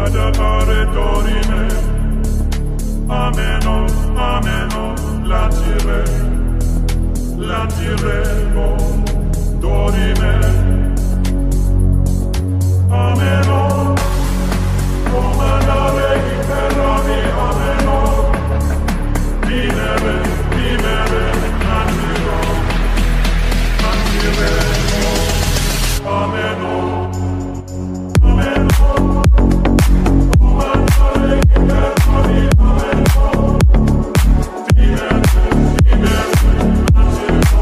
adapare dorime. Ameno, ameno, lanciremo dorime. Ameno, comandare i ferrovi, ameno, vivere, lanciremo, ameno, ameno, comandare i ferrovi, ameno, vivere, lanciremo,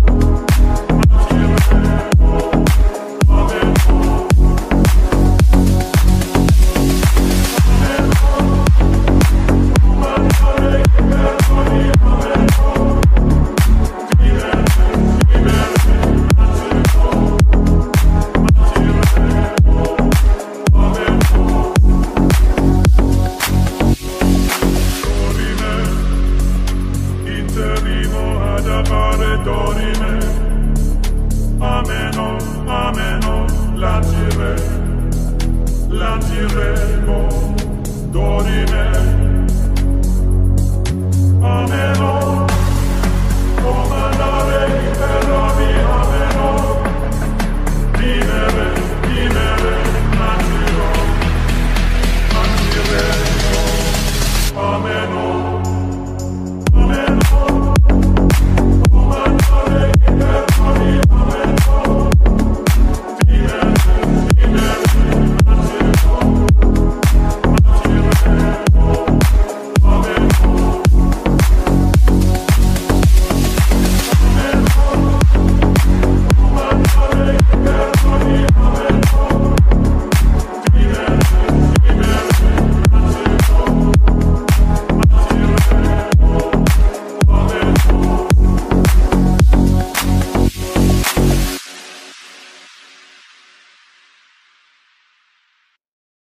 dorime, ameno, ameno, lanciremo dorime, ameno.